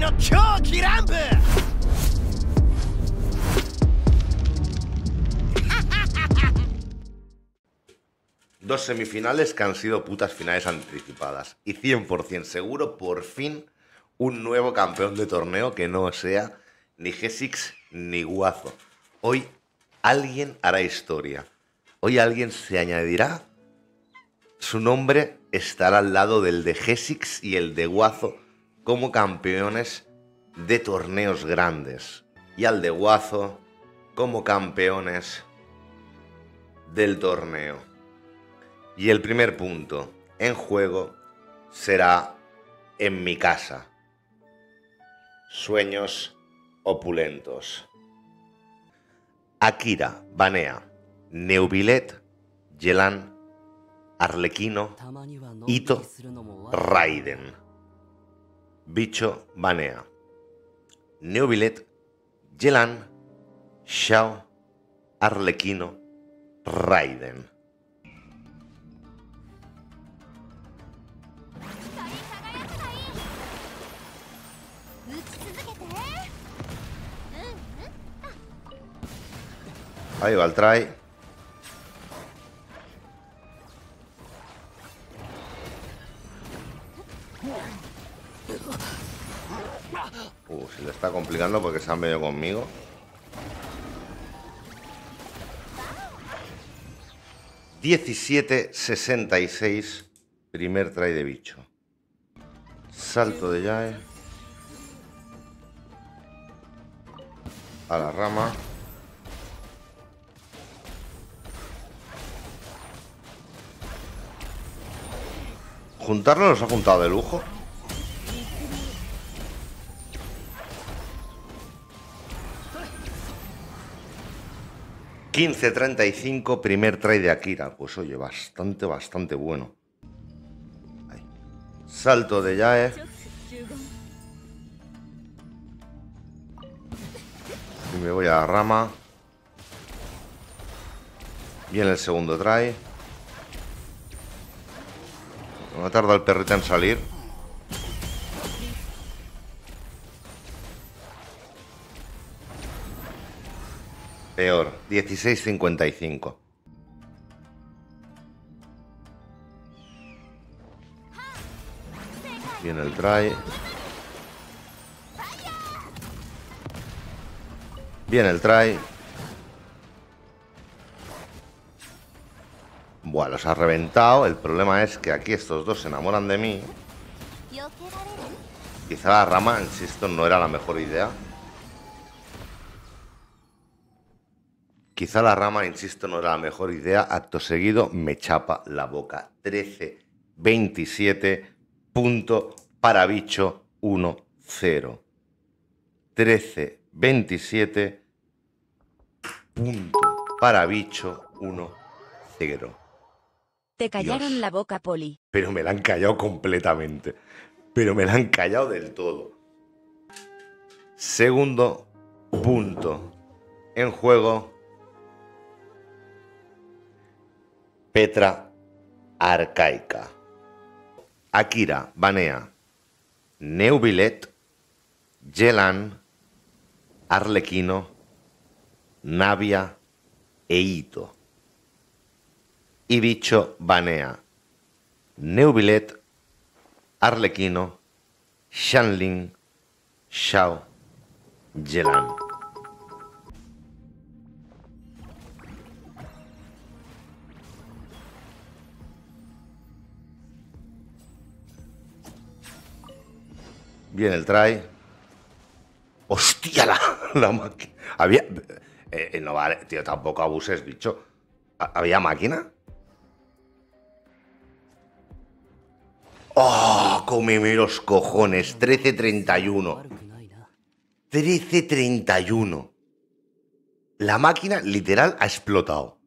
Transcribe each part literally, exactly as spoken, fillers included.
Dos semifinales que han sido putas finales anticipadas. Y cien por cien seguro, por fin, un nuevo campeón de torneo que no sea ni G-Six ni Guazo. Hoy alguien hará historia. Hoy alguien se añadirá. Su nombre estará al lado del de G-Six y el de Guazo como campeones de torneos grandes. Y al de Guazo como campeones del torneo. Y el primer punto en juego será en mi casa. Sueños opulentos. Akira banea Neuvillette, Yelan, Arlequino, Ito, Raiden. Bicho banea Neuvillette, Yelan, Xiao, Arlequino, Raiden. Ahí va el try. Uh, se le está complicando porque se han venido conmigo. diecisiete sesenta y seis. Primer try de bicho. Salto de Yae. A la rama. Juntarlo nos ha juntado de lujo. quince treinta y cinco, primer try de Akira. Pues oye, bastante, bastante bueno. Ahí. Salto de Yae. Y me voy a la rama. Viene el segundo try. No tarda el perrito en salir. Peor, dieciséis cincuenta y cinco. Viene el try. Viene el try. Buah, los ha reventado. El problema es que aquí estos dos se enamoran de mí. Quizá la rama, insisto, no era la mejor idea. Quizá la rama, insisto, no era la mejor idea. Acto seguido me chapa la boca. trece veintisiete. Punto para bicho uno cero. trece veintisiete. Punto para bicho uno cero. Te callaron Dios. la boca, Poli. Pero me la han callado completamente. Pero me la han callado del todo. Segundo punto en juego. Petra arcaica. Akira banea Neuvillette, Yelan, Arlequino, Navia e Ito. Y bicho banea Neuvillette, Arlequino, Xianling, Xiao, Yelan. Viene el try. ¡Hostia! La, la máquina. Había. Eh, eh, no vale, tío, tampoco abuses, bicho. ¿Había máquina? ¡Oh! Cómeme los cojones. trece treinta y uno. trece treinta y uno. La máquina literal ha explotado.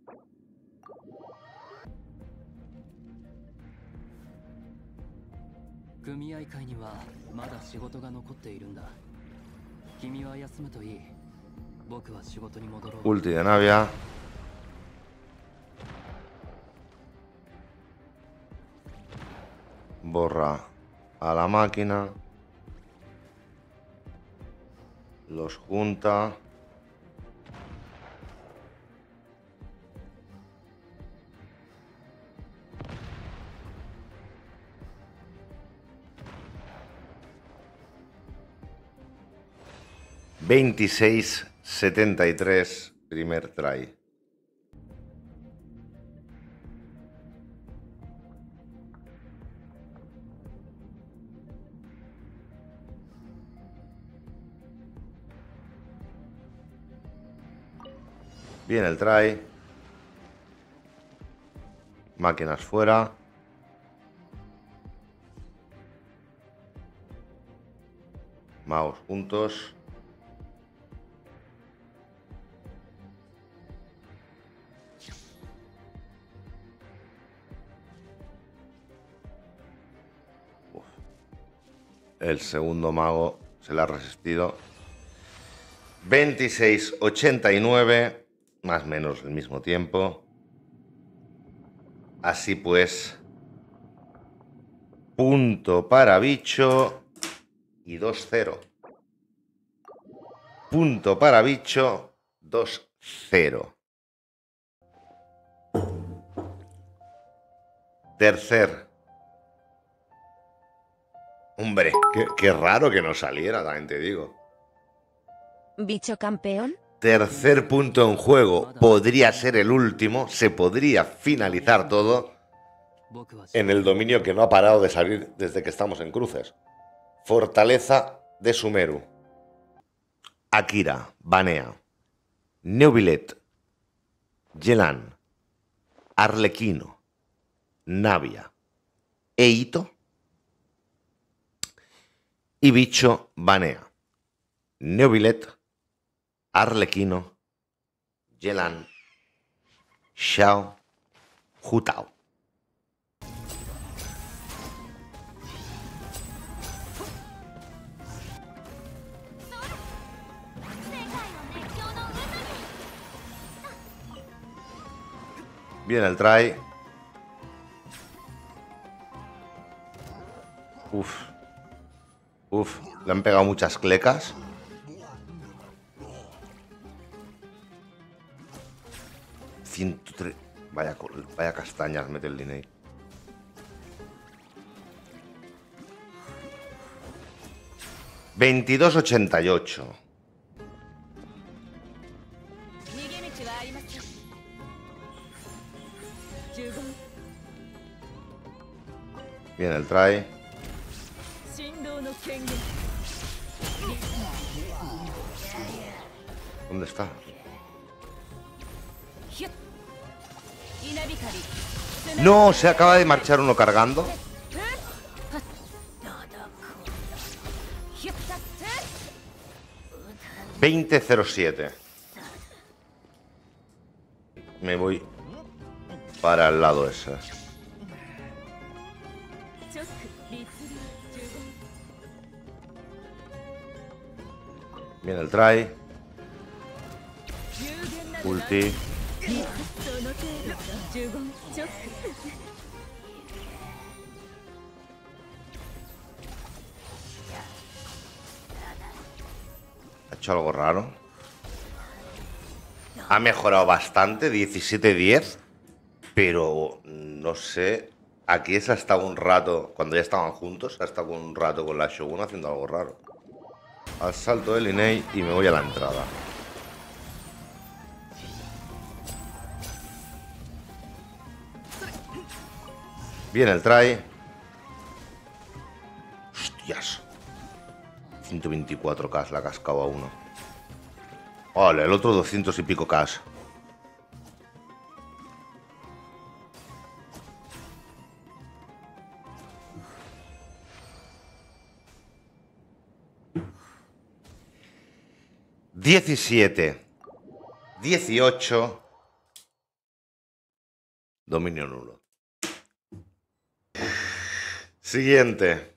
Ulti de Navia. Borra a la máquina. Los junta. veintiséis setenta y tres, primer try. Bien el try. Máquinas fuera. Magos juntos. Uf. El segundo mago se le ha resistido. veintiséis ochenta y nueve. Más o menos el mismo tiempo. Así pues, punto para bicho y dos cero. Punto para bicho, dos cero. Tercer. Hombre, qué, qué raro que no saliera, también te digo. Bicho campeón. Tercer punto en juego, podría ser el último, se podría finalizar todo en el dominio que no ha parado de salir desde que estamos en cruces. Fortaleza de Sumeru. Akira, Banea, Neuvillette, Yelan, Arlequino, Navia e Ito. Y bicho, Banea, Neuvillette, Arlequino, Yelan, Xiao, Hu Tao. Bien el try. Uf. Uf, le han pegado muchas clecas. ciento tres. Vaya, vaya castañas mete el Linney. veintidós ochenta y ocho. Bien el try. ¿Dónde está? No, se acaba de marchar uno cargando. veinte cero siete. Me voy para el lado ese. Bien el try. Ulti. Ha hecho algo raro. Ha mejorado bastante, diecisiete diez. Pero no sé. Aquí se ha estado un rato, cuando ya estaban juntos, ha estado un rato con la Shogun haciendo algo raro. Al salto de Linney y me voy a la entrada. Bien el try. Hostias. ciento veinticuatro K la cascaba a uno. Vale, el otro doscientos y pico K. diecisiete. dieciocho. Dominio nulo. Siguiente.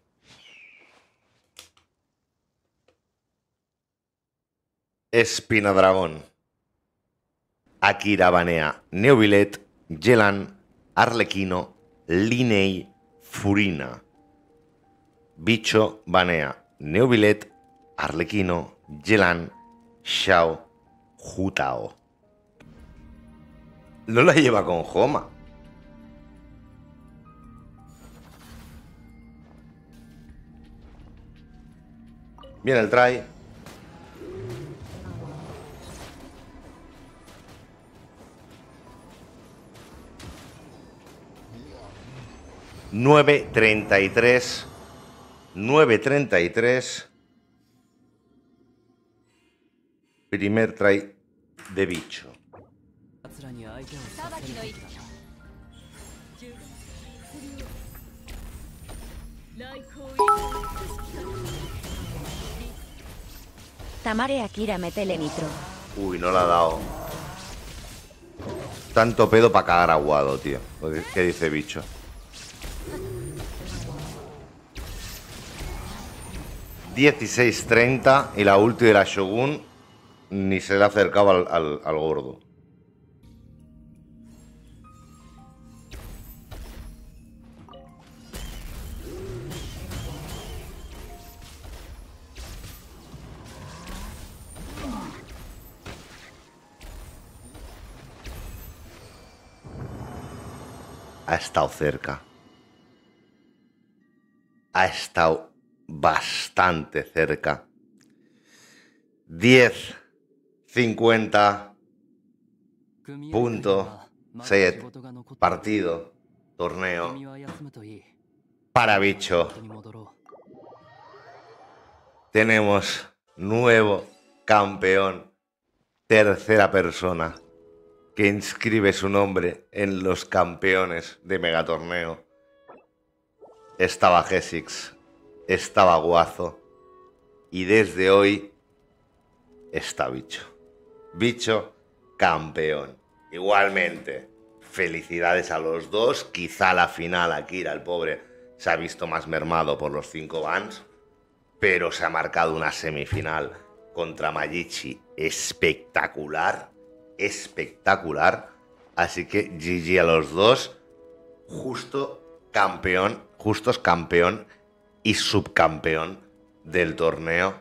Espina Dragón. Akira, Banea, Neuvillette, Yelan, Arlequino, Linney, Furina. Bicho, Banea, Neuvillette, Arlequino, Yelan Xiao Jutao. No la lleva con Homa. Viene el try. nueve treinta y tres. nueve treinta y tres. Primer try de bicho. Tamare Akira metele nitro. Uy, no la ha dado. Tanto pedo para cagar aguado, tío. ¿Qué dice bicho? dieciséis treinta y la ulti de la Shogun ni se le acercaba al, al, al gordo. Ha estado cerca. Ha estado bastante cerca. diez cincuenta. Punto. Set. Partido. Torneo. Para bicho. Tenemos nuevo campeón. Tercera persona que inscribe su nombre en los campeones de megatorneo. Estaba G-Six, estaba Guazo y desde hoy está Bicho. Bicho, campeón. Igualmente, felicidades a los dos. Quizá la final, Akira, el pobre, se ha visto más mermado por los cinco bans, pero se ha marcado una semifinal contra Majichi espectacular. Espectacular, así que G G a los dos. Justo campeón, justos campeón y subcampeón del torneo.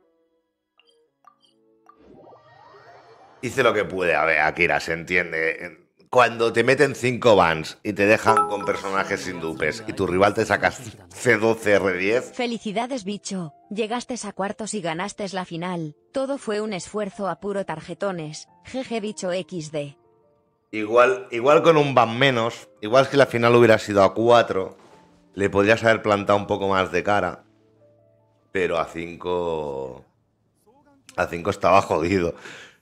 Hice lo que pude, a ver, Akira, se entiende. Cuando te meten cinco bans y te dejan con personajes sin dupes y tu rival te saca C doce R diez. Felicidades, bicho. Llegaste a cuartos y ganaste la final. Todo fue un esfuerzo a puro tarjetones. G G bicho equis de. Igual, igual con un ban menos, igual si la final hubiera sido a cuatro, le podrías haber plantado un poco más de cara. Pero a cinco... A cinco estaba jodido.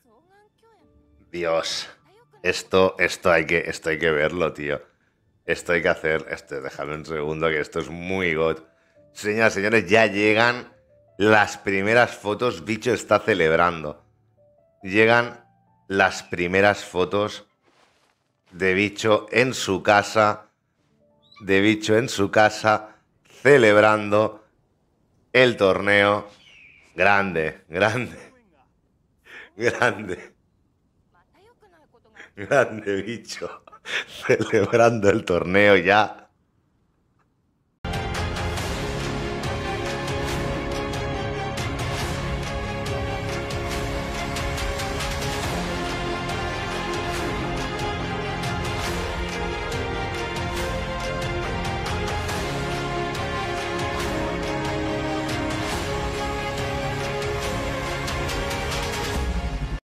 Dios. Esto, esto, hay que, esto hay que verlo, tío. Esto hay que hacer... Esto, déjame un segundo, que esto es muy god. Señoras y señores, ya llegan las primeras fotos. Bicho está celebrando. Llegan las primeras fotos de Bicho en su casa. De Bicho en su casa, celebrando el torneo. Grande, grande. Grande. Grande Bicho. Celebrando el torneo ya.